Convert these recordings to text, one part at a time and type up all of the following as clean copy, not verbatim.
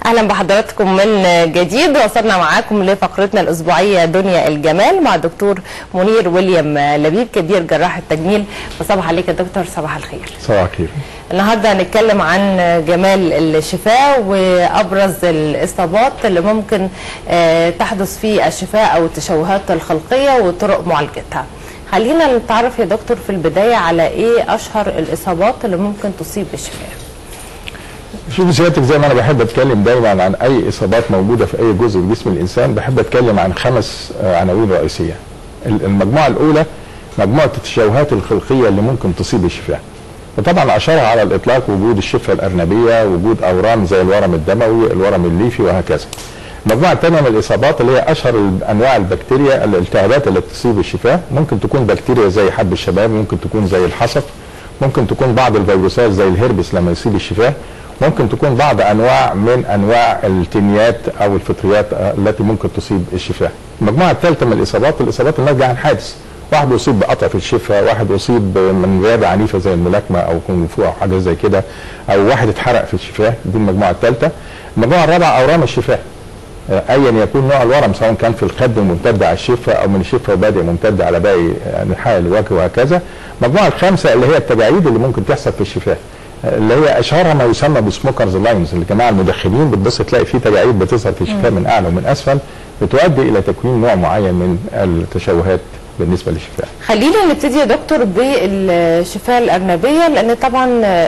اهلا بحضراتكم من جديد. وصلنا معاكم لفقرتنا الاسبوعيه دنيا الجمال مع دكتور منير ويليام لبيب كبير جراح التجميل. فصباح عليك يا دكتور. صباح الخير. صباح الخير. النهارده هنتكلم عن جمال الشفاه وابرز الاصابات اللي ممكن تحدث في الشفاه او التشوهات الخلقيه وطرق معالجتها. خلينا نتعرف يا دكتور في البدايه على ايه اشهر الاصابات اللي ممكن تصيب الشفاه. شوف سيادتك، زي ما انا بحب اتكلم دايما عن اي اصابات موجوده في اي جزء في جسم الانسان، بحب اتكلم عن 5 عناوين رئيسيه. المجموعه الاولى مجموعه التشوهات الخلقيه اللي ممكن تصيب الشفاه. وطبعا اشهرها على الاطلاق وجود الشفه الارنبيه، وجود اورام زي الورم الدموي، الورم الليفي وهكذا. المجموعه الثانيه من الاصابات اللي هي اشهر انواع البكتيريا، الالتهابات اللي بتصيب الشفاه، ممكن تكون بكتيريا زي حب الشباب، ممكن تكون زي الحصف، ممكن تكون بعض الفيروسات زي الهربس لما يصيب الشفاه، ممكن تكون بعض انواع من انواع التنيات او الفطريات التي ممكن تصيب الشفاه. المجموعه الثالثه من الاصابات الناتجه عن حادث، واحد يصيب بقطع في الشفه، واحد يصيب من رياضه عنيفه زي الملاكمه او كونغ فو او حاجه زي كده، او واحد اتحرق في الشفاه. دي المجموعه الثالثه. المجموعه الرابعه اورام الشفاه، ايا يكون نوع الورم، سواء كان في الخد ممتد على الشفه او من الشفه وبادئ ممتد على باقي انحاء الوجه وهكذا. المجموعه الخامسه اللي هي التجاعيد اللي ممكن تحصل في الشفاه، اللي هي اشهرها ما يسمى بسموكرز لاينز، اللي جماعه المدخنين بتبص تلاقي فيه تجاعيد بتظهر في الشفاه من اعلى ومن اسفل، بتؤدي الى تكوين نوع معين من التشوهات بالنسبه للشفاه. خلينا نبتدي يا دكتور بالشفاه الارنبيه، لان طبعا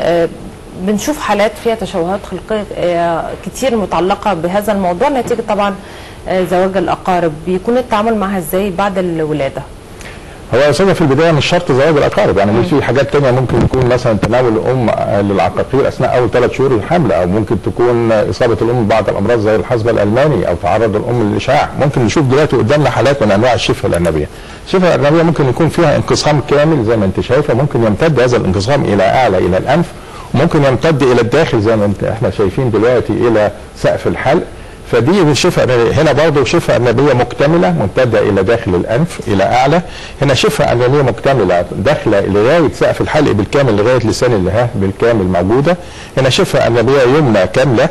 بنشوف حالات فيها تشوهات خلقيه كتير متعلقه بهذا الموضوع نتيجه طبعا زواج الاقارب. بيكون التعامل معها ازاي بعد الولاده؟ هو يا استاذه في البدايه مش شرط زواج الاقارب، يعني في حاجات ثانيه ممكن يكون مثلا تناول الام للعقاقير اثناء اول 3 شهور الحمل، او ممكن تكون اصابه الام ببعض الامراض زي الحصبه الالماني، او تعرض الام للاشعاع. ممكن نشوف دلوقتي قدامنا حالات من انواع الشفه الارنبيه. الشفه الارنبيه ممكن يكون فيها انقسام كامل زي ما انت شايفه، ممكن يمتد هذا الانقسام الى اعلى الى الانف، وممكن يمتد الى الداخل زي ما احنا شايفين دلوقتي الى سقف الحلق. فدي الشفه هنا برضه شفه ارنبيه مكتمله ممتده الى داخل الانف الى اعلى. هنا شفه ارنبيه مكتمله داخله لغايه سقف الحلق بالكامل لغايه لسان اللهاه بالكامل موجوده. هنا شفه ارنبيه يمنى كامله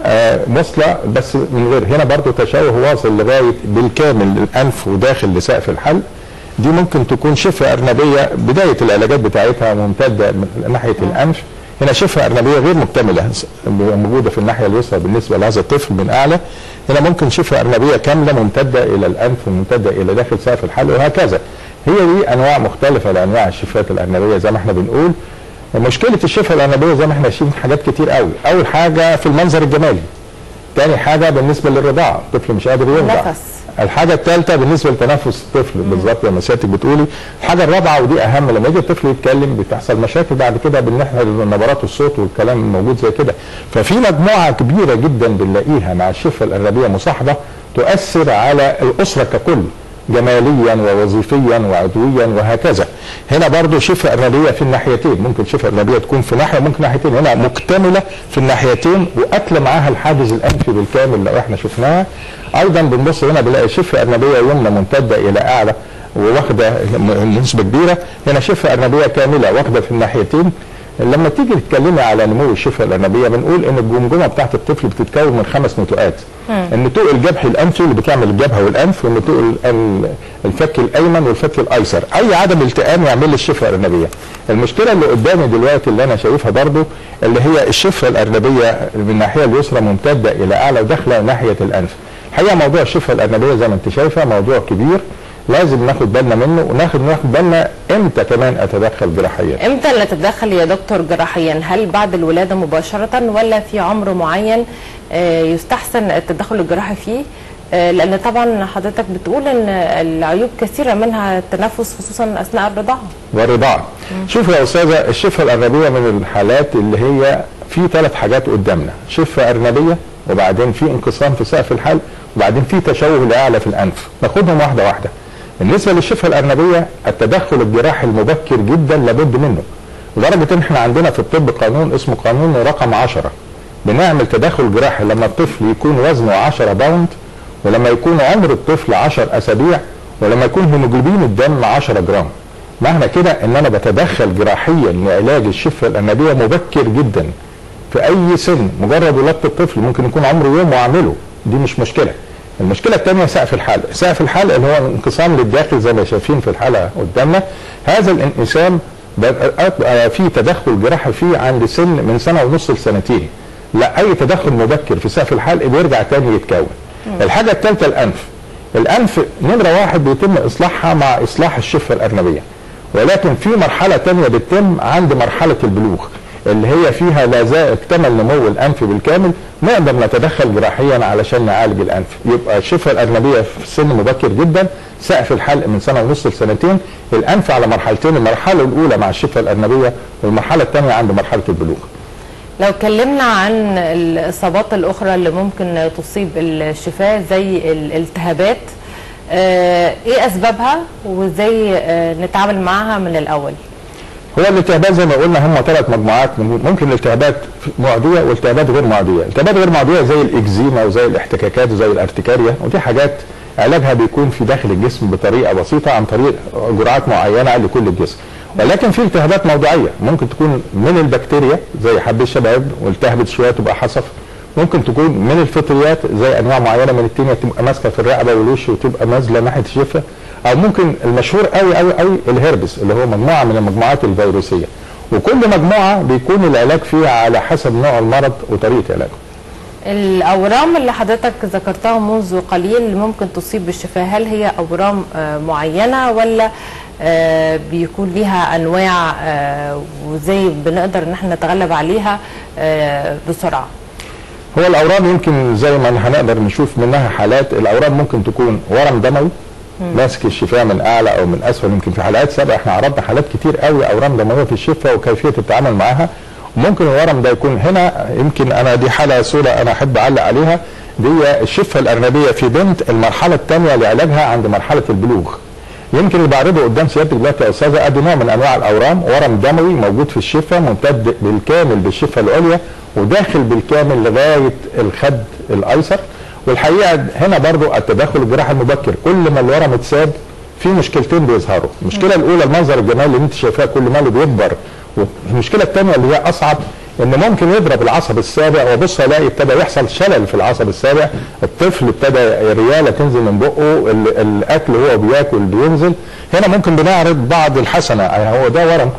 موصله بس من غير، هنا برضه تشوه واصل لغايه بالكامل الانف وداخل لسقف الحلق. دي ممكن تكون شفه ارنبيه بدايه العلاجات بتاعتها ممتده من ناحيه الانف. هنا شفه ارنبيه غير مكتمله موجوده في الناحيه اليسرى بالنسبه لهذا الطفل من اعلى. هنا ممكن شفه ارنبيه كامله ممتده الى الانف وممتده الى داخل سقف الحلق وهكذا. هي دي انواع مختلفه لانواع الشفات الارنبيه زي ما احنا بنقول. مشكله الشفه الارنبيه زي ما احنا شايفين حاجات كتير قوي. اول حاجه في المنظر الجمالي. تاني حاجه بالنسبه للرضاعه، الطفل مش قادر يرضع. الحاجه الثالثه بالنسبه لتنفس الطفل بالظبط زي ما سيادتك بتقولي. الحاجه الرابعه ودي اهم، لما يجي الطفل يتكلم بتحصل مشاكل بعد كده بالناحيه نبرات الصوت والكلام الموجود زي كده. ففي مجموعه كبيره جدا بنلاقيها مع الشفه الارنبيه مصاحبه تؤثر على الاسره ككل جماليا ووظيفيا وعضويا وهكذا. هنا برضو شفه ارنبيه في الناحيتين، ممكن شفه ارنبيه تكون في ناحيه وممكن ناحيتين. هنا مكتمله في الناحيتين وقتل معاها الحاجز الانفي بالكامل لو احنا شفناها. ايضا بنبص هنا بنلاقي شفه ارنبيه يمنى ممتده الى اعلى وواخده نسبه كبيره. هنا شفه ارنبيه كامله واخده في الناحيتين. لما تيجي تتكلمي على نمو الشفه الارنبيه بنقول ان الجمجمه بتاعت الطفل بتتكون من 5 نتوءات. النتوء الجبهي الانفي اللي بتعمل الجبهه والانف، والنتوء الفك الايمن والفك الايسر. اي عدم التئام يعمل لي الشفه الارنبيه. المشكله اللي قدامي دلوقتي اللي انا شايفها برضو اللي هي الشفه الارنبيه من الناحيه اليسرى ممتده الى اعلى وداخله ناحيه الانف. الحقيقه موضوع الشفه الارنبيه زي ما انت شايفه موضوع كبير لازم ناخد بالنا منه، وناخد بالنا امتى كمان اتدخل جراحيا. امتى نتدخل يا دكتور جراحيا؟ هل بعد الولاده مباشره ولا في عمر معين يستحسن التدخل الجراحي فيه؟ لان طبعا حضرتك بتقول ان العيوب كثيره منها التنفس خصوصا اثناء الرضاعه. والرضاعه. شوف يا استاذه، الشفه الارنبيه من الحالات اللي هي في 3 حاجات قدامنا، شفه ارنبيه وبعدين في انقسام في سقف الحلق وبعدين في تشوه لاعلى في الانف. ناخدهم واحده واحده. بالنسبه للشفه الارنبيه التدخل الجراحي المبكر جدا لابد منه، لدرجه ان احنا عندنا في الطب قانون اسمه قانون رقم 10، بنعمل تدخل جراحي لما الطفل يكون وزنه 10 باوند، ولما يكون عمر الطفل 10 اسابيع، ولما يكون هيموجلوبين الدم 10 جرام. معنى كده ان انا بتدخل جراحيا لعلاج الشفه الارنبيه مبكر جدا. في اي سن، مجرد ولاده الطفل ممكن يكون عمره يوم واعمله، دي مش مشكله. المشكله الثانيه سقف الحلق، سقف الحلق اللي هو انقسام للداخل زي ما شايفين في الحلقه قدامنا. هذا الانقسام بقى في تدخل جراحي فيه عند سن من سنه ونص لسنتين. لا، اي تدخل مبكر في سقف الحلق بيرجع تاني يتكون. الحاجه الثالثه الانف. الانف نمره واحد بيتم اصلاحها مع اصلاح الشفه الارنبيه، ولكن في مرحله ثانيه بتتم عند مرحله البلوغ اللي هي فيها لا زال اكتمل نمو الانف بالكامل، نقدر نتدخل جراحيا علشان نعالج الانف. يبقى الشفه الارنبيه في سن مبكر جدا، سقف الحلق من سنه ونص لسنتين، الانف على مرحلتين، المرحله الاولى مع الشفه الارنبيه والمرحله الثانيه عند مرحله البلوغ. لو اتكلمنا عن الاصابات الاخرى اللي ممكن تصيب الشفاه زي الالتهابات، ايه اسبابها وازاي نتعامل معها من الاول؟ هو الالتهابات زي ما قلنا هم 3 مجموعات، ممكن التهابات معديه والتهابات غير معديه. التهابات غير معديه زي الاكزيما وزي الاحتكاكات وزي الارتكاريا، ودي حاجات علاجها بيكون في داخل الجسم بطريقه بسيطه عن طريق جرعات معينه لكل الجسم. ولكن في التهابات موضعيه ممكن تكون من البكتيريا زي حب الشباب والتهبت شويه تبقى حصف، ممكن تكون من الفطريات زي انواع معينه من التينيا تبقى ماسكه في الرقبه والوش وتبقى نازله ناحيه الشفه، او ممكن المشهور قوي قوي قوي الهربس اللي هو مجموعه من المجموعات الفيروسيه. وكل مجموعه بيكون العلاج فيها على حسب نوع المرض وطريقه علاجه. الاورام اللي حضرتك ذكرتها منذ قليل ممكن تصيب بالشفاه، هل هي اورام معينه ولا بيكون ليها انواع وازاي بنقدر ان احنا نتغلب عليها بسرعه؟ هو الاورام يمكن زي ما هنقدر نشوف منها حالات. الاورام ممكن تكون ورم دموي ماسك الشفاه من اعلى او من اسفل. يمكن في حلقات سابقه احنا عرضنا حالات كتير قوي اورام دمويه في الشفه وكيفيه التعامل معاها. ممكن الورم ده يكون هنا، يمكن انا دي حاله صوره انا احب اعلق عليها، دي الشفه الارنبيه في بنت المرحله الثانيه لعلاجها عند مرحله البلوغ. يمكن اللي بعرضه قدام سيادتك دلوقتي يا استاذه ادي نوع من انواع الاورام، ورم دموي موجود في الشفه ممتد بالكامل بالشفه العليا وداخل بالكامل لغايه الخد الايسر. والحقيقه هنا برضو التدخل الجراحي المبكر كل ما الورم اتساب في مشكلتين بيظهروا. المشكله الاولى المنظر الجمالي اللي انت شايفاه كل ما له بيكبر، والمشكله الثانيه اللي هي اصعب ان ممكن يضرب العصب السابع وبص الاقي ابتدى يحصل شلل في العصب السابع، الطفل ابتدى الرياله تنزل من بقه، الاكل هو بياكل بينزل. هنا ممكن بنعرض بعض الحسنه، هو ده ورم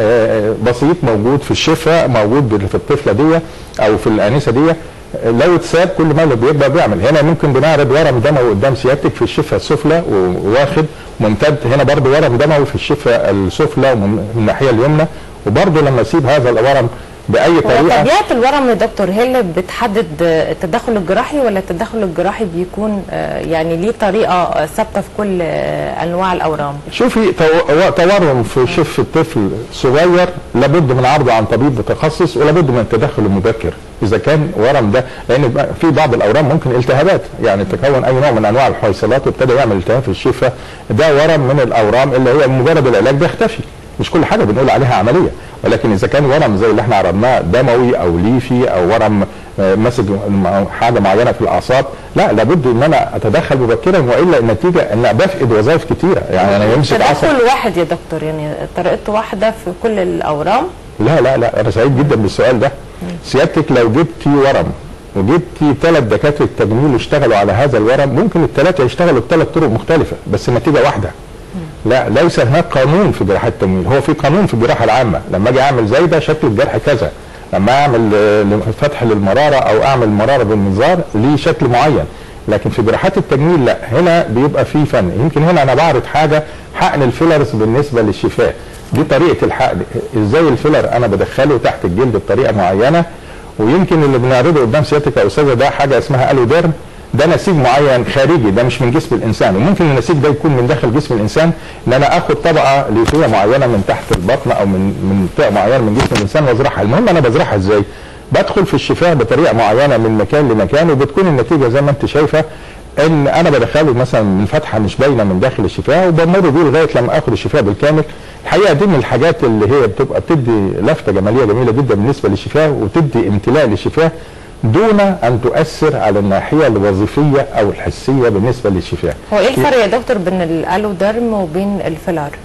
بسيط موجود في الشفه، موجود في الطفله دي او في الانسه دي، لو اتساب كل ما اللي بيكبر بيعمل. هنا ممكن بنعرض ورم دموي قدام سيادتك في الشفه السفلى وواخد ممتد، هنا برضو ورم دموي في الشفه السفلى من الناحيه اليمنى، وبرضو لما اسيب هذا الورم باي طريقه. طبيعه الورم يا دكتور هي اللي بتحدد التدخل الجراحي ولا التدخل الجراحي بيكون يعني ليه طريقه ثابته في كل انواع الاورام؟ شوفي، تورم في شفه طفل صغير لابد من عرضه عن طبيب متخصص ولابد من التدخل المبكر اذا كان ورم ده، لان في بعض الاورام ممكن التهابات، يعني تكون اي نوع من انواع الحويصلات وابتدى يعمل التهاب في الشفه، ده ورم من الاورام اللي هي مجرد العلاج بيختفي. مش كل حاجه بنقول عليها عمليه، ولكن اذا كان ورم زي اللي احنا عرضناه دموي او ليفي او ورم ماسك حاجه معينه في الاعصاب، لا لابد ان انا اتدخل مبكرا، والا النتيجه ان بفقد وظائف كتيره. يعني انا يمسك عصب. تدخل واحد يا دكتور، يعني طريقته واحده في كل الاورام؟ لا لا لا، انا سعيد جدا بالسؤال ده. سيادتك لو جبتي ورم وجبتي 3 دكاتره تجميل اشتغلوا على هذا الورم، ممكن ال3 يشتغلوا ب3 طرق مختلفه بس النتيجه واحده. لا، ليس هناك قانون في جراحات التجميل، هو في قانون في الجراحه العامه. لما اجي اعمل زي ده شكل الجرح كذا، لما اعمل فتح للمراره او اعمل مراره بالمنظار ليه شكل معين، لكن في جراحات التجميل لا، هنا بيبقى في فن. يمكن هنا انا بعرض حاجه حقن الفيلرز بالنسبه للشفاه، دي طريقه الحقن، ازاي الفيلر انا بدخله تحت الجلد بطريقه معينه. ويمكن اللي بنعرضه قدام سيادتك يا استاذه ده حاجه اسمها الوديرم، ده نسيج معين خارجي، ده مش من جسم الانسان، وممكن النسيج ده يكون من داخل جسم الانسان، ان انا اخد طبقه ليفيه معينه من تحت البطن او من منطقه معينه من جسم الانسان وازرعها. المهم انا بزرعها ازاي؟ بدخل في الشفاه بطريقه معينه من مكان لمكان، وبتكون النتيجه زي ما انت شايفه ان انا بدخله مثلا من فتحه مش باينه من داخل الشفاه وبمر بيه لغايه لما اخد الشفاه بالكامل. الحقيقه دي من الحاجات اللي هي بتبقى بتدي لفته جماليه جميله جدا بالنسبه للشفاه، وتدي امتلاء للشفاه دون ان تؤثر على الناحيه الوظيفيه او الحسيه بالنسبه للشفاه. هو ايه الفرق يا دكتور بين الالوديرم وبين الفيلر؟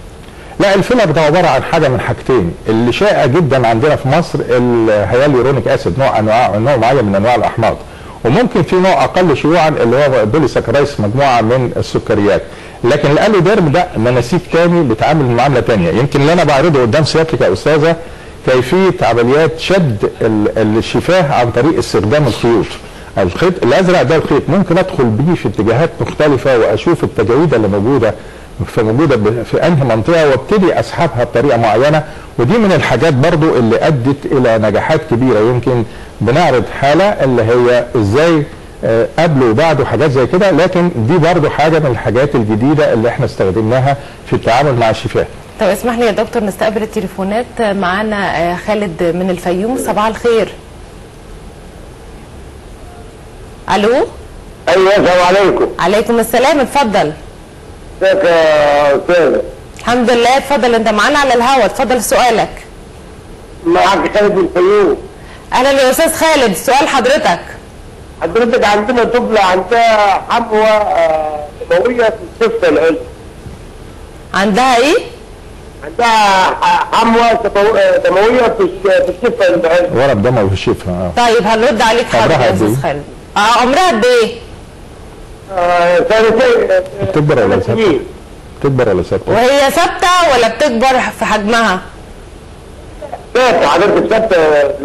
لا، الفيلر ده عباره عن حاجه من حاجتين. اللي شائع جدا عندنا في مصر الهيالورونيك اسيد، نوع معين من انواع الاحماض، وممكن في نوع اقل شيوعا اللي هو بوليساكرايز، مجموعه من السكريات. لكن الالوديرم ده مناسيب تاني بيتعامل معامله تانيه. يمكن اللي انا بعرضه قدام سيادتك يا استاذه كيفيه عمليات شد الشفاه عن طريق استخدام الخيوط. الخيط الازرق ده الخيط ممكن ادخل بيه في اتجاهات مختلفه واشوف التجاويد اللي موجوده في انهي منطقه وابتدي اسحبها بطريقه معينه. ودي من الحاجات برضو اللي ادت الى نجاحات كبيره. يمكن بنعرض حاله اللي هي ازاي قبل وبعد وحاجات زي كده، لكن دي برضو حاجه من الحاجات الجديده اللي احنا استخدمناها في التعامل مع الشفاه. طب اسمح لي يا دكتور نستقبل التليفونات. معانا خالد من الفيوم. صباح الخير. الو. ايوه السلام عليكم. عليكم السلام، اتفضل. ازيك يا استاذ؟ الحمد لله، اتفضل انت معانا على الهوا، اتفضل سؤالك. معاك خالد من الفيوم. اهلا يا استاذ خالد، سؤال حضرتك. حضرتك عندنا طفله عندها حموه دمويه في الشفه العلوي. عندها ايه؟ عندها حموه دمويه في الشفه العلوي. ورم دموي في الشفه. طيب هنرد عليك حاضر يا استاذ خالد. عمرها قد ايه؟ سنتين. بتكبر ولا ثابته؟ بتكبر ولا ثابته؟ وهي ثابته ولا بتكبر في حجمها؟ ثابته حضرتك، ثابته.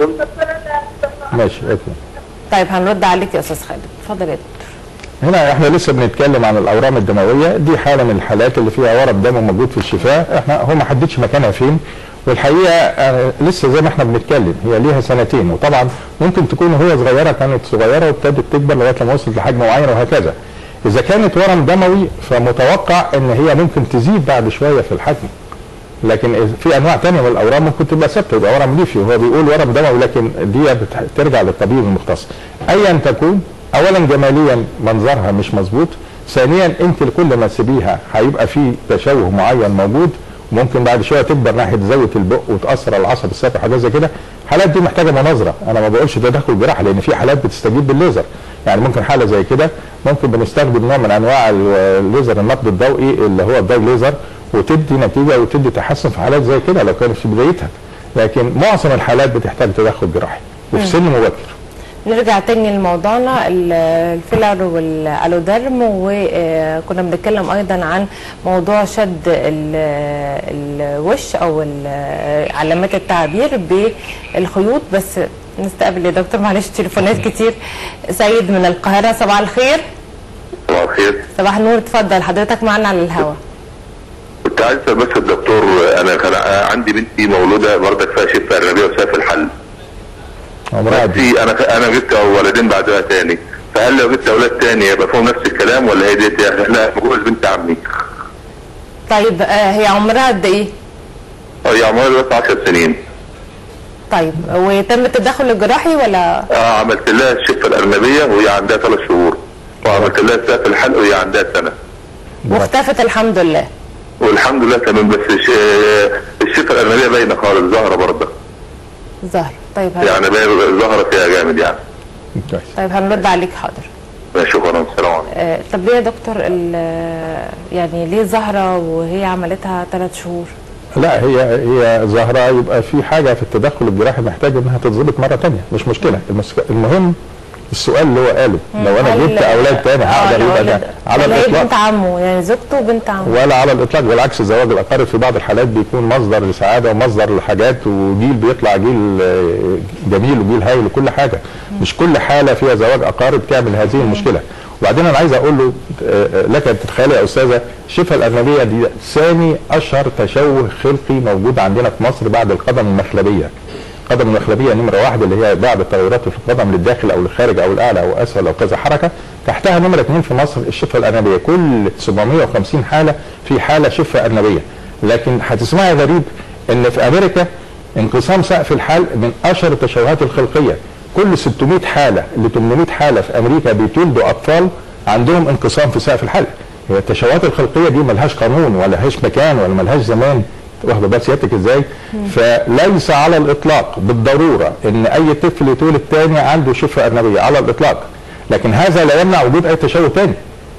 ماشي اوكي. طيب هنرد عليك يا استاذ خالد، اتفضل يا دكتور. هنا احنا لسه بنتكلم عن الاورام الدمويه، دي حاله من الحالات اللي فيها ورم دم موجود في الشفاه. هو ما حددش مكانها فين، والحقيقه لسه زي ما احنا بنتكلم هي ليها سنتين، وطبعا ممكن تكون وهي صغيره كانت صغيره وابتدت تكبر لغايه لما وصلت لحجم معين وهكذا. اذا كانت ورم دموي فمتوقع ان هي ممكن تزيد بعد شويه في الحجم، لكن في انواع ثانيه من الاورام ممكن تبقى ثابته يبقى ورم ليفي، وهو بيقول ورم دموي، لكن دي بترجع للطبيب المختص. ايا تكون، اولا جماليا منظرها مش مظبوط، ثانيا انت لكل ما تسيبيها هيبقى في تشوه معين موجود، ممكن بعد شويه تكبر ناحيه زاويه البق وتاثر على العصب السابع حاجات زي كده. الحالات دي محتاجه مناظره، انا ما بقولش تدخل جراحه لان في حالات بتستجيب بالليزر، يعني ممكن حاله زي كده ممكن بنستخدم نوع من انواع الليزر النقد الضوئي اللي هو الداي ليزر وتدي نتيجه وتدي تحسن في حالات زي كده لو كانت في بدايتها، لكن معظم الحالات بتحتاج تدخل جراحي وفي سن مبكر. نرجع تاني لموضوعنا الفيلر والالوديرم، وكنا بنتكلم ايضا عن موضوع شد الوش او علامات التعبير بالخيوط. بس نستقبل يا دكتور، معلش تليفونات كتير. سيد من القاهره، صباح الخير. صباح الخير. صباح النور، اتفضل حضرتك معنا على الهواء. كنت عايز اسال بس الدكتور، انا كان عندي بنتي مولوده برضك فيها شفه ارنبيه وفيها في الحل. انا جبت ولدين بعدها تاني، فهل لو جبت اولاد تاني يبقى فيهم نفس الكلام ولا هي ديت؟ لا، مجوز بنت عمي. طيب هي عمرها قد ايه؟ هي عمرها دلوقتي 10 سنين. طيب وتم التدخل الجراحي ولا؟ عملت لها الشفه الارنبيه وهي عندها 3 شهور، وعملت لها السقف الحلق وهي عندها سنه. واختفت الحمد لله. والحمد لله تمام، بس الشفه الارنبيه باينه خالص، ظاهره برضه. ظاهره. طيب يعني ظاهره فيها جامد يعني. طيب هنرد عليك حاضر. شكرا، السلام عليكم. طب ليه يا دكتور يعني ليه ظاهره وهي عملتها 3 شهور؟ لا، هي ظاهره يبقى في حاجه في التدخل الجراحي محتاج انها تتظبط مره ثانيه، مش مشكله. المهم السؤال اللي هو قاله لو انا جبت اولاد تاني هقدر يبقى ده على الاطلاق بنت عمه، يعني زوجته وبنت عمه، ولا على الاطلاق. بالعكس، زواج الاقارب في بعض الحالات بيكون مصدر لسعاده ومصدر لحاجات، وجيل بيطلع جيل جميل وجيل هايل وكل حاجه. مش كل حاله فيها زواج اقارب تعمل هذه المشكله. وبعدين انا عايز اقول له لك ان تتخيلي يا استاذه، الشفه الارنبيه دي ثاني اشهر تشوه خلقي موجود عندنا في مصر بعد القدم المخلبيه. القدم المخلبيه نمره 1 اللي هي بعد التغيرات في القدم للداخل او للخارج او الاعلى او اسفل او كذا حركه، تحتها نمره 2 في مصر الشفه الارنبيه. كل 750 حاله في حاله شفه ارنبيه. لكن هتسمعي غريب ان في امريكا انقسام سقف الحلق من اشهر التشوهات الخلقيه. كل 600 حاله ل 800 حاله في امريكا بيتولدوا اطفال عندهم انقسام في سقف الحلق. هي التشوهات الخلقيه دي ملهاش قانون ولا لهاش مكان ولا ملهاش زمان، واخده بال سيادتك ازاي؟ فليس على الاطلاق بالضروره ان اي طفل يتولد تاني عنده شفه ارنبيه على الاطلاق، لكن هذا لا يمنع وجود اي تشوه تاني.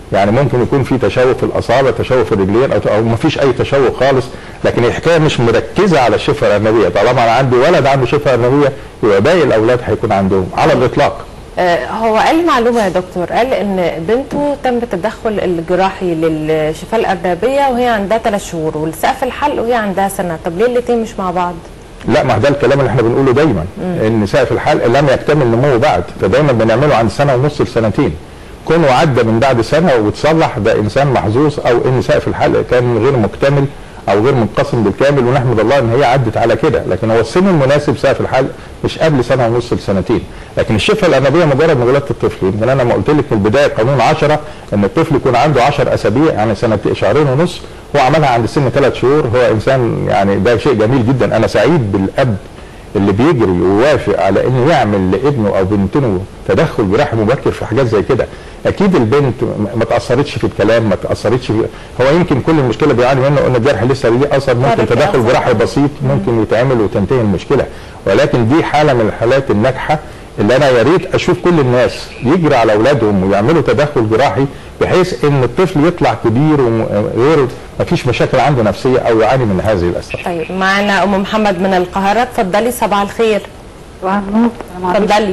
يعني ممكن يكون في تشوه في الاصابع، تشوه في الرجلين، او ما فيش اي تشوه خالص، لكن الحكايه مش مركزه على الشفه الارنبيه. طالما انا عندي ولد عنده شفه ارنبيه يبقى باقي الاولاد هيكون عندهم على الاطلاق. هو قال معلومه يا دكتور، قال ان بنته تم التدخل الجراحي للشفاه الارنبيه وهي عندها 3 شهور، ولسقف الحلق وهي عندها سنه. طب ليه الاثنين مش مع بعض؟ لا، ما ده الكلام اللي احنا بنقوله دايما، ان سقف الحلق لم يكتمل نموه بعد، فدايما بنعمله عند سنه ونص لسنتين. كونه عدى من بعد سنه وتصلح ده انسان محظوظ، او ان سقف الحلق كان غير مكتمل او غير منقسم بالكامل، ونحمد الله ان هي عدت على كده. لكن هو السن المناسب سقف الحلق مش قبل سنه ونص لسنتين. لكن الشفه الارنبيه مجرد ما ولدت الطفل، يمكن انا ما قلت لك من البدايه قانون 10 ان الطفل يكون عنده 10 اسابيع، يعني شهرين ونص. هو عملها عند سن 3 شهور. هو انسان يعني ده شيء جميل جدا. انا سعيد بالاب اللي بيجري ويوافق على انه يعمل لابنه او بنته تدخل جراحي مبكر في حاجات زي كده. اكيد البنت ما تاثرتش في الكلام، ما تاثرتش في، هو يمكن كل المشكله بيعاني منه ان الجرح لسه ليه اثر، ممكن تدخل جراحي بسيط ممكن يتعمل وتنتهي المشكله. ولكن دي حاله من الحالات الناجحه اللي انا يا ريت اشوف كل الناس يجري على اولادهم ويعملوا تدخل جراحي، بحيث ان الطفل يطلع كبير وغير ما فيش مشاكل عنده نفسيه او يعاني من هذه الاسباب. طيب معنا ام محمد من القاهره، اتفضلي. صباح الخير. صباح النور. اتفضلي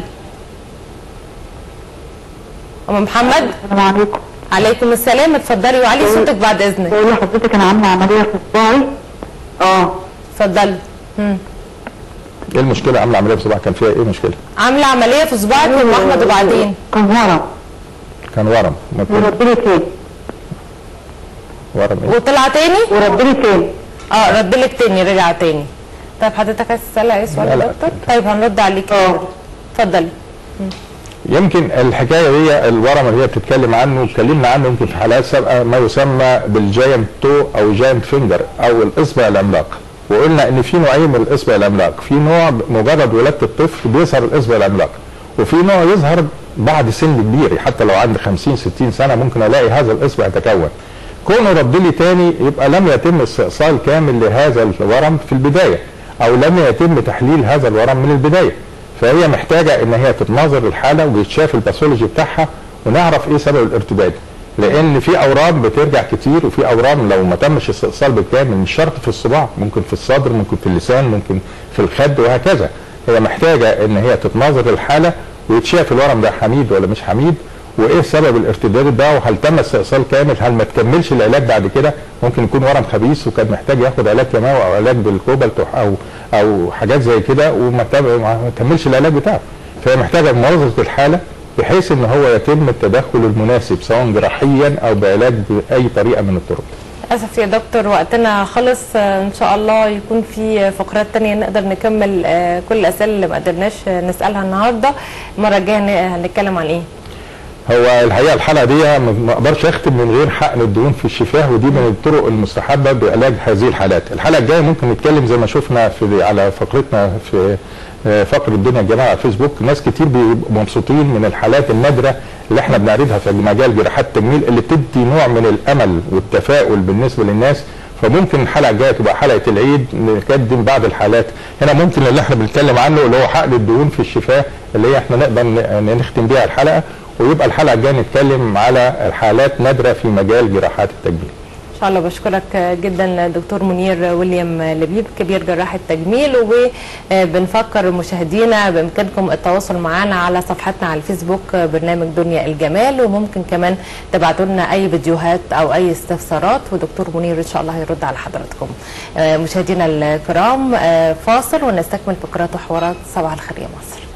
ام محمد. السلام عليكم. عليكم السلام، اتفضلي وعلي صوتك بعد اذنك. بقول لحضرتك انا عامله عمليه في صباعي. اتفضلي. ايه المشكله؟ عامله عمليه في صباعك، كان فيها ايه مشكله؟ عامله عمليه في صباعك يا ام احمد وبعدين؟ كان ورم. كان ورم. ورد لي تاني. ورم ايه؟ وطلع تاني؟ ورد لي تاني. رد لك تاني، رجع تاني. طيب حضرتك عايز تسالي اي سؤال يا دكتور؟ طيب هنرد عليك. اتفضلي. يمكن الحكايه دي الورم اللي هي بتتكلم عنه اتكلمنا عنه يمكن في حلقات سابقه، ما يسمى بالجاينت تو او جاينت فينجر او الاصبع العملاق. وقلنا ان في نوعين من الاصبع العملاق، في نوع مجرد ولاده الطفل بيظهر الاصبع العملاق، وفي نوع يظهر بعد سن كبير، حتى لو عند 50 60 سنه ممكن الاقي هذا الاصبع يتكون. كونه رد لي تاني يبقى لم يتم استئصال كامل لهذا الورم في البدايه، او لم يتم تحليل هذا الورم من البدايه. فهي محتاجه ان هي تتناظر الحاله ويتشاف الباثولوجي بتاعها ونعرف ايه سبب الارتداد. لان في اورام بترجع كتير، وفي اورام لو ما تمش استئصال بالكامل مش شرط في الصباع، ممكن في الصدر، ممكن في اللسان، ممكن في الخد وهكذا. هي محتاجه ان هي تتناظر الحاله ويتشاف الورم ده حميد ولا مش حميد، وايه سبب الارتداد ده، وهل تم استئصال كامل، هل ما تكملش العلاج بعد كده. ممكن يكون ورم خبيث وكان محتاج ياخد علاج كيماوي او علاج بالكوبالت او حاجات زي كده وما كملش العلاج بتاعه. فهي محتاجه مناظره الحاله بحيث ان هو يتم التدخل المناسب سواء جراحيا او بعلاج باي طريقه من الطرق. للاسف يا دكتور وقتنا خلص، ان شاء الله يكون في فقرات تانية نقدر نكمل كل الاسئله اللي ما قدرناش نسالها النهارده. المره الجايه هنتكلم عن ايه؟ هو الحقيقه الحلقه دي ما اقدرش اختم من غير حقن الدهون في الشفاه، ودي من الطرق المستحبه بعلاج هذه الحالات. الحلقه الجايه ممكن نتكلم زي ما شفنا على فقرتنا في فقره الدنيا الجماعه على الفيسبوك، ناس كتير بيبقوا مبسوطين من الحالات النادره اللي احنا بنعرضها في مجال جراحات التجميل اللي بتدي نوع من الامل والتفاؤل بالنسبه للناس. فممكن الحلقه الجايه تبقى حلقه العيد نقدم بعض الحالات. هنا ممكن اللي احنا بنتكلم عنه اللي هو حقن الدهون في الشفاه اللي هي احنا نقدر نختم بيها الحلقه، ويبقى الحلقه الجايه نتكلم على الحالات نادره في مجال جراحات التجميل. ان شاء الله. بشكرك جدا دكتور منير ويليام لبيب كبير جراح التجميل، وبنفكر مشاهدينا بامكانكم التواصل معنا على صفحتنا على الفيسبوك برنامج دنيا الجمال، وممكن كمان تبعتوا لنا اي فيديوهات او اي استفسارات ودكتور منير ان شاء الله هيرد على حضراتكم. مشاهدينا الكرام فاصل ونستكمل فقرات وحوارات صباح الخير يا مصر.